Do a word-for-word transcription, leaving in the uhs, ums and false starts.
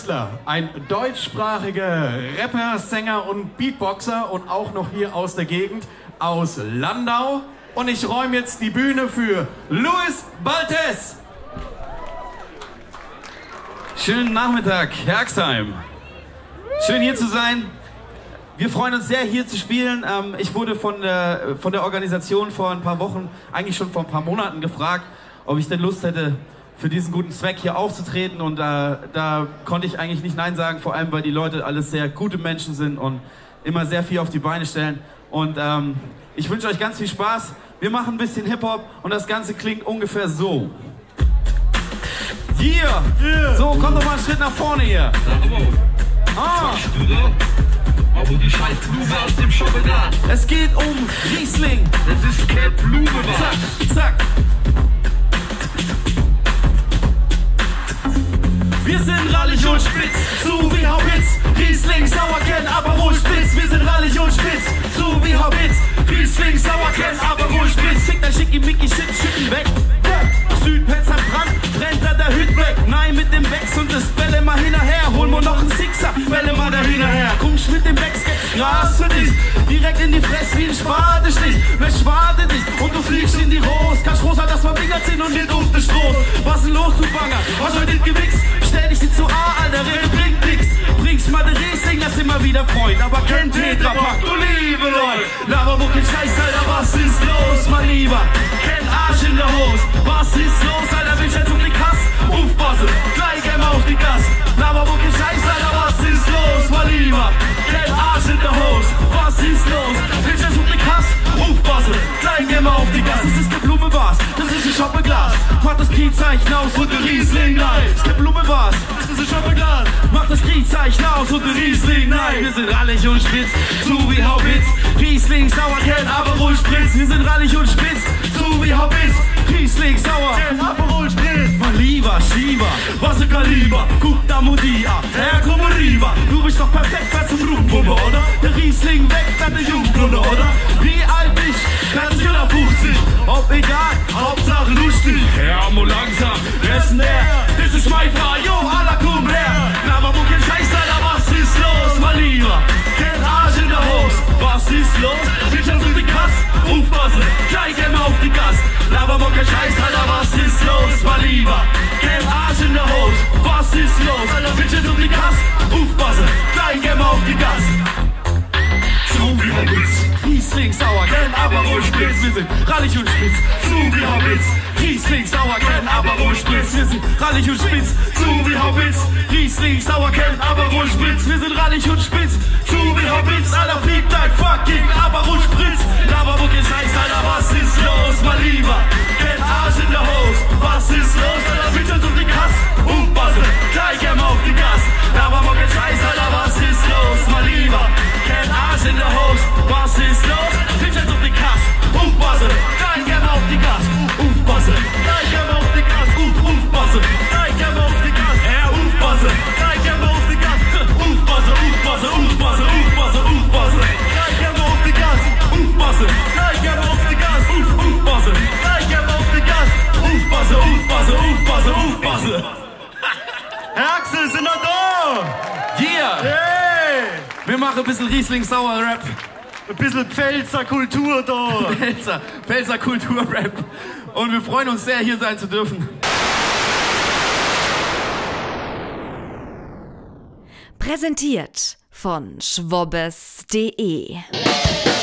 Künstler, ein deutschsprachiger Rapper, Sänger und Beatboxer und auch noch hier aus der Gegend, aus Landau. Und ich räume jetzt die Bühne für Luis Baltes. Schönen Nachmittag, Herxheim. Schön hier zu sein. Wir freuen uns sehr, hier zu spielen. Ähm, ich wurde von der, von der Organisation vor ein paar Wochen, eigentlich schon vor ein paar Monaten gefragt, ob ich denn Lust hätte, für diesen guten Zweck hier aufzutreten. Und äh, da konnte ich eigentlich nicht Nein sagen, vor allem, weil die Leute alles sehr gute Menschen sind und immer sehr viel auf die Beine stellen. Und ähm, ich wünsche euch ganz viel Spaß. Wir machen ein bisschen Hip-Hop und das Ganze klingt ungefähr so. Yeah. Yeah! So, kommt doch mal einen Schritt nach vorne hier. Ah. Aber die scheiß Blume aus dem Schokolade. Es geht um Riesling. Das ist keine Blume, zack, zack. Wir sind rallig und spitz, so wie Haubitz. Riesling, Sauerkern, aber ruhig spitz. Wir sind rallig und spitz, so wie Haubitz. Riesling, Sauerkern, aber ruhig spitz. Schick dein Schickimicki, shit, schütten weg. Südpelzer Brand, brennt da der Hüt weg. Nein, mit dem Becks und das Bälle mal hinterher. Hol mir noch einen Sixer, Bälle mal da hinterher. Kommst mit dem Becks, gibt's Gras für dich. Direkt in die Fresse wie ein Spadestich. Wer schwade dich und du fliegst in die Rose. Kannst rosa, dass wir Dinger sind und nicht auf den Stroß. Was ist los, du Banger? Hast heute nicht gewichst? Stell dich nicht zu A, Alter, Rede bringt nix. Bringst mal den Riesling, das immer wieder Freund. Aber kein Tetrapack, du liebe Leute. Labermucke, Scheiß, Alter, was ist los, mein Lieber? Kein Arsch in der Hose. Was ist los, Alter, will ich jetzt um die Kass aufpassen, gleich einmal auf die Gas. Labermucke, Scheiß, Alter, was ist los, mein Lieber? Kein Arsch in der Hose. Was ist los? Will ich jetzt um die Kass aufpassen, gleich einmal auf die Gas. Das ist der Blume-Bars, das ist ein Schoppeglas. Mach das Kriegzeichen aus und der Riesling, nein. Das ist der Blume-Bars, das ist ein Schoppeglas. Mach das Kriegzeichen aus und der Riesling, nein. Wir sind rallig und spitz, so wie Haubitz. Riesling, Sauerkern, Aperol Spritz. Wir sind rallig und spitz, so wie Haubitz. Riesling, Sauer, Aperol Spritz. Mein lieber Schieber, was ein Kaliber. Guck da Modia, Herr, komm rüber. Du bist doch perfekt für zum Rumpumpe, oder? Der Riesling weg, dann der Jungbrunnen, oder? Wie alt bist du? Ganz genau fünfzig. Ob egal, Hauptsache lustig. Ja, mo langsam, wer ist denn der? Das ist mein Frau, jo, alla komm her. Labermucke, Scheiß, Alter, was ist los, mein Lieber? Kein Arsch in der Hose. Was ist los? Ich hab so die Kass, aufpassen, gleich immer auf die Gas. Labermucke, Scheiß, Alter, was ist los, mein Lieber? Kein Arsch in der Hose. Was ist los? Alter, ich hab so die Kass, aufpassen, gleich immer auf die Gas. So wie Haubitz. Riesling, Sauerkern, Aperol Spritz. Wir sind rallig und spitz, so wie Haubitz. Riesling, Sauerkern, Aperol Spritz. Wir sind rallig und spitz, so wie Haubitz. Riesling, Sauerkern, Aperol Spritz. Wir sind rallig und spitz, so wie Haubitz. Alter, fliegt dein fucking Aperol Spritz. Labermucke, Scheiß, Alter, was ist los, mein Lieber? Kein Arsch in der Hose. Was ist los, Alter, bitte um die Kass. Aufpassen, gleich einmal auf die Gas. Labermucke, Scheiß, Alter, was ist los, mein Lieber? Kein Arsch in der Hose. Was ist los? Bitte um die Kass. Aufpassen, gleich einmal auf die Gas. Aufpassen, gleich einmal auf die Gas. Auf, aufpassen, gleich einmal auf die Gas. Ja, aufpassen, gleich einmal auf die Gas. Aufpassen, aufpassen, aufpassen, aufpassen, aufpassen. Gleich einmal auf die Gas. Aufpassen, gleich einmal auf die Gas. Auf, aufpassen, gleich einmal auf die Gas. Aufpassen, aufpassen, aufpassen, aufpassen. Herxel, sind wir da? Yeah! Hey! Wir machen ein bisschen Riesling-Sauer-Rap. Ein bisschen Pfälzer Kultur da. Pfälzer, Pfälzer Kultur-Rap. Und wir freuen uns sehr, hier sein zu dürfen. Präsentiert von schwobbes punkt de